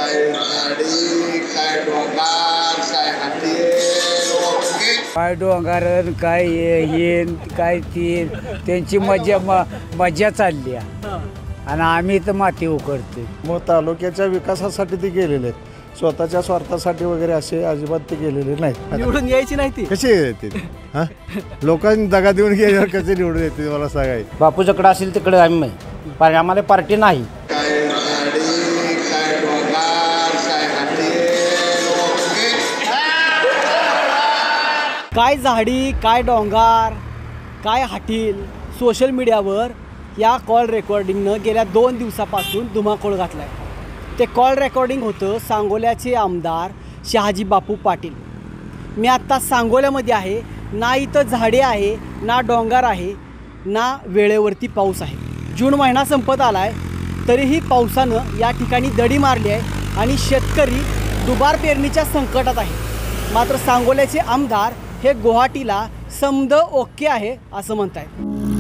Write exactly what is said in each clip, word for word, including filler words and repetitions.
काय झाडी काय डोंगर काय हाती काय डोंगर काय हे काय ती त्यांची मजा म मजा चालली आहे आणि आम्ही तर माती उकरतोय. मग तालुक्याच्या विकासासाठी ते गेलेले आहेत, स्वतःच्या स्वार्थासाठी वगैरे असे अजिबात ते गेलेले नाहीत. निवडून यायची नाही ती कशी येते हा लोकांनी दगा देऊन गेल्यावर कसे निवडून येते मला सांगाय. बापूच्याकडे असेल तिकडे आम्ही पण आम्हाला पार्टी नाही. काय झाडी काय डोंगर काय हाती काय झाडी काय डोंगर काय हाटील सोशल मीडियावर या कॉल रेकॉर्डिंगनं गेल्या दोन दिवसापासून धुमाकूळ घातला आहे. ते कॉल रेकॉर्डिंग होतं सांगोल्याचे आमदार शहाजी बापू पाटील. मी आत्ता सांगोल्यामध्ये आहे. ना इथं झाडे आहे ना डोंगर आहे ना वेळेवरती पाऊस आहे. जून महिना संपत आला आहे तरीही पावसानं या ठिकाणी दडी मारली आहे आणि शेतकरी दुबार पेरणीच्या संकटात आहे. मात्र सांगोल्याचे आमदार हे गुवाहाटीला समद ओके आहे असं म्हणत आहेत.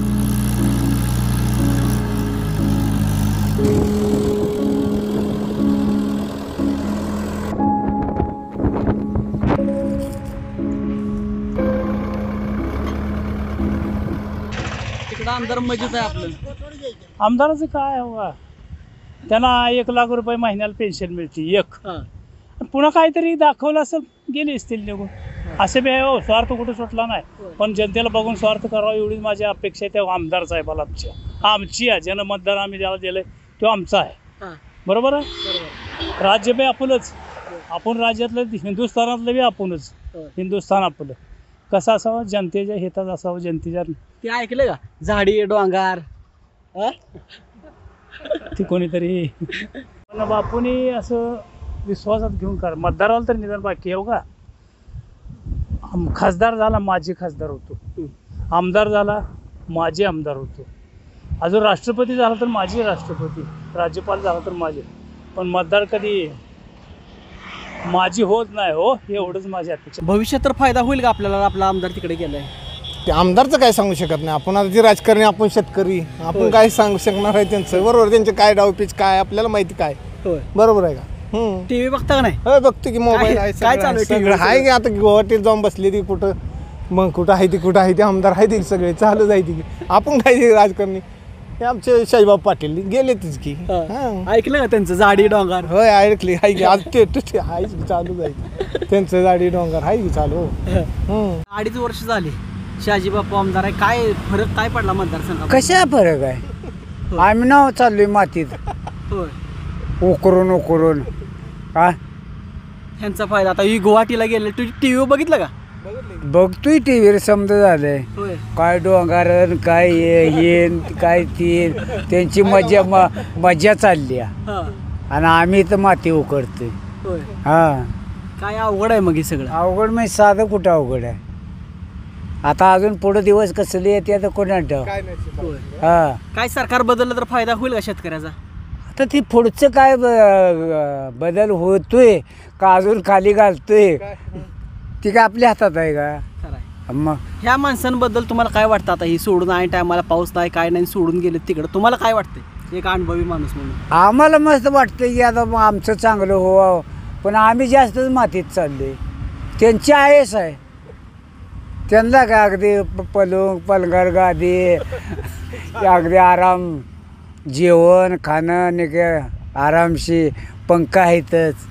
तिकडं आमदार मजेत आहे आपलं. आमदाराचं काय हवा त्यांना एक लाख रुपये महिन्याला पेन्शन मिळते एक. पुन्हा काहीतरी दाखवलं असं गेले असतील निघून. असे बी हो स्वार्थ कुठे सुटला नाही पण जनतेला बघून स्वार्थ करावा एवढी माझी अपेक्षा आहे त्या आमदार साहेबाला. आमच्या आमची आहे ज्यानं मतदान आम्ही ज्याला दिलंय तो आमचा आहे. बरोबर आहे. राज्य बी आपणच आपण राज्यातलं हिंदुस्थानातलं बी आपणच. हिंदुस्थान आपलं कसं असावं जनतेच्या हितात असावं जनतेच्या. ते ऐकलं का झाडी डोंगर ती कोणीतरी पण बापूनी असं विश्वासात घेऊन कर मतदाराला तर निदान बाकी येऊ का. खासदार झाला माजी खासदार होतो, आमदार झाला माजी आमदार होतो, अजून राष्ट्रपती झाला तर माजी राष्ट्रपती, राज्यपाल झाला तर माजी. पण मतदार कधी माझी होत नाही हो एवढंच माझी अपेक्षा. भविष्यात तर फायदा होईल का आपल्याला आपला आमदार तिकडे गेलाय. ते आमदारचं काय सांगू शकत नाही आपण. आता जे राजकारणी आपण शेतकरी आपण काय सांगू शकणार आहे त्यांचं. बरोबर त्यांचे काय डावपीच काय आपल्याला माहिती काय. बरोबर आहे का. टीव्ही बघता का नाही. हो बघतो की मोबाईल आहे काय चालू आहे सगळं आहे की. आता गुवाहाटीला जाऊन बसली ती कुठं मग कुठं आहे ती कुठं आहे ते आमदार आहे ते सगळे चालू जायती की. आपण काय राजकारणी हे आमचे शाहीबाब पाटील गेलेतच की. ऐकलं का त्यांचं झाडी डोंगर. होय ऐकली आहे की. आज ते आहे चालू जायचं त्यांचं झाडी डोंगर आहे की चालू. अडीच वर्ष झाली शहाजी बापू आमदार आहे. काय फरक काय पडला मतदारसंघात. कशा फरक आहे. आम्ही नाव चाललोय मातीत उकरून उकरून का ह्यांचा फायदा. आता ही गुवाहाटीला गेले तुझी टीव्ही बघितलं का. बघतोय टीव्हीवर समजा झालंय. काय डोंगर काय हे काय ती त्यांची मजा म मजा चालली आहे आणि आम्ही तर माती उकरतोय. हा काय अवघड आहे मग हे सगळं. अवघड म्हणजे साधं कुठं अवघड आहे. आता अजून पुढे दिवस कसले येते आता कोणा ठेव. हा काय सरकार बदललं तर फायदा होईल का शेतकऱ्याचा. आता ती पुढचं काय बदल होतोय का अजून खाली घालतोय ती काय आपल्या हातात आहे का. मग ह्या माणसांबद्दल तुम्हाला काय वाटतं. आता ही सोडून आहे टायमाला पाऊस नाही काय नाही सोडून गेले तिकडं तुम्हाला काय वाटतंय एक अनुभवी माणूस म्हणून. आम्हाला मस्त वाटतं की आता मग आमचं चांगलं हो पण आम्ही जास्तच मातीत चाललोय. त्यांची आहेच आहे त्यांना काय अगदी पलंग पलंगार गादी अगदी आराम जेवण खाणं निघ आरामशी पंखा आहेतच.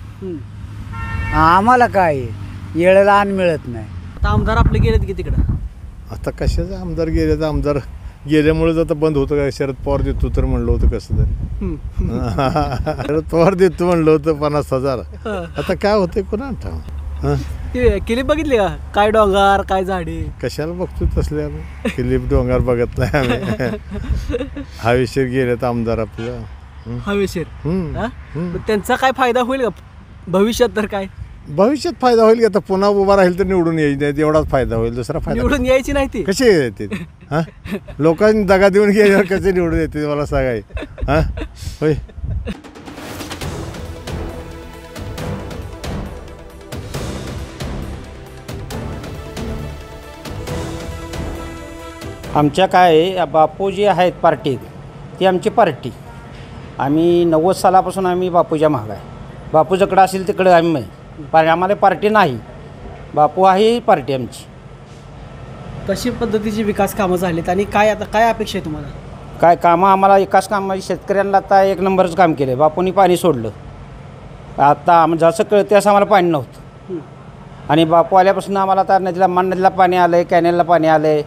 आम्हाला काय येळेला अन्न मिळत नाही. आता आमदार आपले गेलेत की तिकडं. आता कशाचं आमदार गेले तर आमदार गेल्यामुळेच आता बंद होतं का. शरद पवार देतो तर म्हणलं होतं कसं तरी. शरद पवार देतो म्हणलं होतं पन्नास हजार. आता काय होतंय कोणा ठाव. क्लिप बघितली का काय डोंगर काय झाडी. कशाला बघतो तसल्या क्लिप डोंगर बघत नाही आम्ही. हवेशीर गेले तर आमदार आपलं हवेशीर. त्यांचा काय फायदा होईल का भविष्यात. तर काय भविष्यात फायदा होईल की. आता पुन्हा उभा राहील तर निवडून यायची एवढाच फायदा होईल. दुसरा फायदा निवडून यायची नाही ती कशी येते. हा लोकांनी दगा देऊन गेल्यावर कसे निवडून येते मला सांगाय. हा होय. आमच्या काय बापू जे आहेत पार्टीत ती आमची पार्टी. आम्ही नव्वद सालापासून आम्ही बापूच्या मागं आहे. बापूच्याकडं असेल तिकडं आम्ही आहे. पण आम्हाला पार्टी नाही. बापू आहे पार्टी आमची. कशी पद्धतीची विकास कामं झालीत आणि काय आता काय अपेक्षा आहे तुम्हाला? काय कामं आम्हाला एकाच कामा शेतकऱ्यांना आता एक नंबरच काम केलं. बापूंनी पाणी सोडलं. आता आम जसं कळतं त्यास आम्हाला पाणी नव्हतं आणि बापू आल्यापासून आम्हाला आता नदीला मान नदीला पाणी आलं आहे, कॅनेलला पाणी आलं आहे.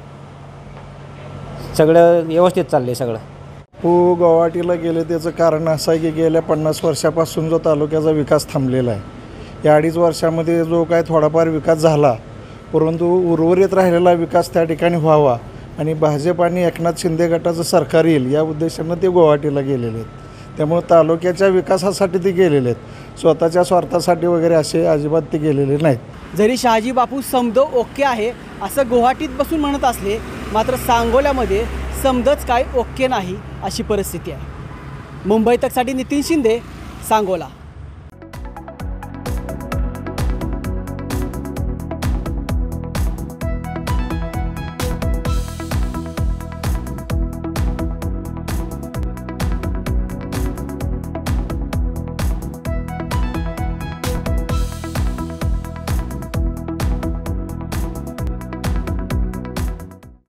सगळं व्यवस्थित चाललं आहे सगळं. हो, गुवाहाटीला गेले त्याचं कारण असं आहे की गेल्या पन्नास वर्षापासून जो तालुक्याचा विकास थांबलेला आहे, या अडीच वर्षामध्ये जो काय थोडाफार विकास झाला, परंतु उर्वरित राहिलेला विकास त्या ठिकाणी व्हावा आणि भाजप आणि एकनाथ शिंदे गटाचं सरकार येईल या उद्देशानं ते गुवाहाटीला गेलेले आहेत. त्यामुळे तालुक्याच्या विकासासाठी ते गेलेले आहेत, स्वतःच्या स्वार्थासाठी वगैरे असे अजिबात ते गेलेले नाहीत. जरी शहाजी बापू समद ओके आहे असं गुवाहाटीत बसून म्हणत असले, मात्र सांगोल्यामध्ये समदच काय ओके नाही अशी परिस्थिती आहे. मुंबई तकसाठी नितीन शिंदे, सांगोला.